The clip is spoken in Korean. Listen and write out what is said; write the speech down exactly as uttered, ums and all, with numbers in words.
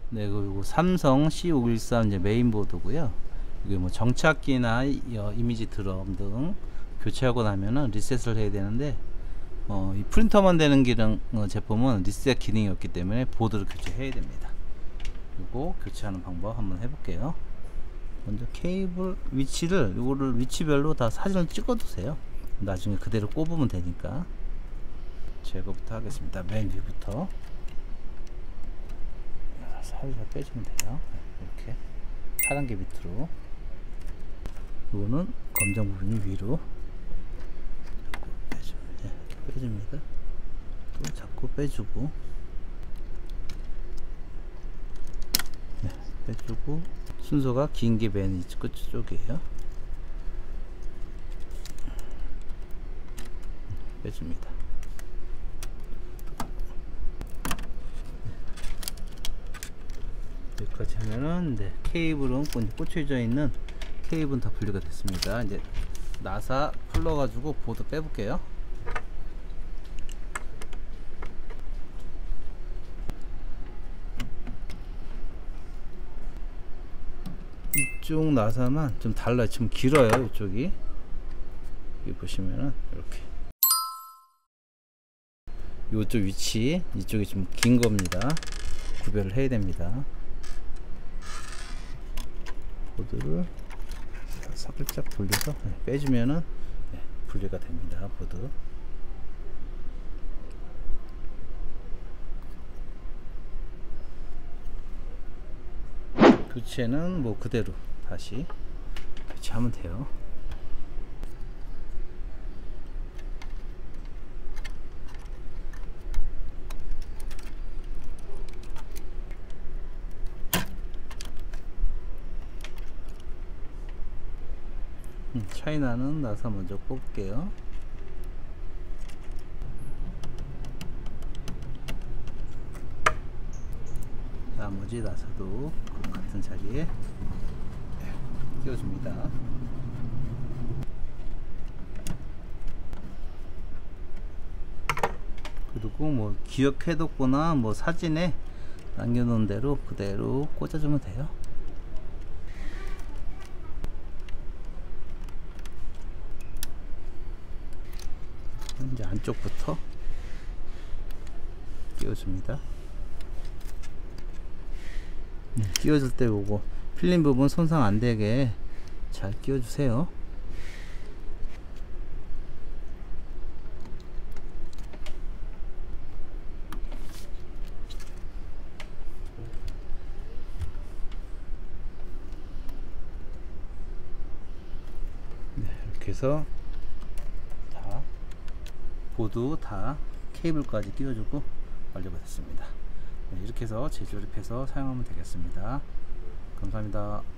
네, 그리고 삼성 씨 오백십삼 이제 메인보드고요. 이게 뭐 정착기나 어, 이미지 드럼 등 교체하고 나면은 리셋을 해야 되는데, 어, 이 프린터만 되는 기능 어, 제품은 리셋 기능이 없기 때문에 보드를 교체해야 됩니다. 그리고 교체하는 방법 한번 해볼게요. 먼저 케이블 위치를, 이거를 위치별로 다 사진을 찍어 두세요. 나중에 그대로 꼽으면 되니까. 제거부터 하겠습니다. 맨 위부터 살살 빼주면 돼요. 이렇게 파란 게 밑으로, 이거는 검정 부분이 위로 자꾸 빼주면, 네, 빼줍니다. 또 자꾸 빼주고, 네, 빼주고. 순서가 긴 게 맨 끝 쪽이에요. 빼줍니다. 여기까지 하면은, 네, 케이블은 꽂혀져 있는 케이블은 다 분리가 됐습니다. 이제 나사 풀러 가지고 보드 빼볼게요. 이쪽 나사만 좀 달라요. 좀 길어요. 이쪽이. 여기 보시면은 이렇게 이쪽 위치, 이쪽이 좀 긴 겁니다. 구별을 해야 됩니다. 보드를 살짝 돌려서 빼주면은, 네, 분리가 됩니다. 보드. 교체는 뭐 그대로 다시 교체하면 돼요. 음, 차이나는 나사 먼저 뽑을게요. 나머지 나사도 같은 자리에 끼워줍니다. 그리고 뭐 기억해뒀거나 뭐 사진에 남겨놓은 대로 그대로 꽂아주면 돼요. 이제 안쪽부터 끼워줍니다. 끼워줄 때 요거 필름 부분 손상 안되게 잘 끼워주세요. 네, 이렇게 해서 다 보드 다 케이블까지 끼워주고 완료가 됐습니다. 네, 이렇게 해서 재조립해서 사용하면 되겠습니다. 감사합니다.